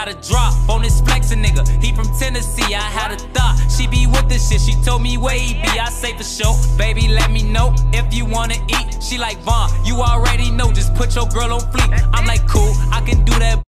got a drop on this flexin' nigga. He from Tennessee, I had a thought she be with this shit. She told me where he be, I say for sure. Baby, let me know if you wanna eat. She like, Vaughn, you already know, just put your girl on fleek. I'm like, cool, I can do that.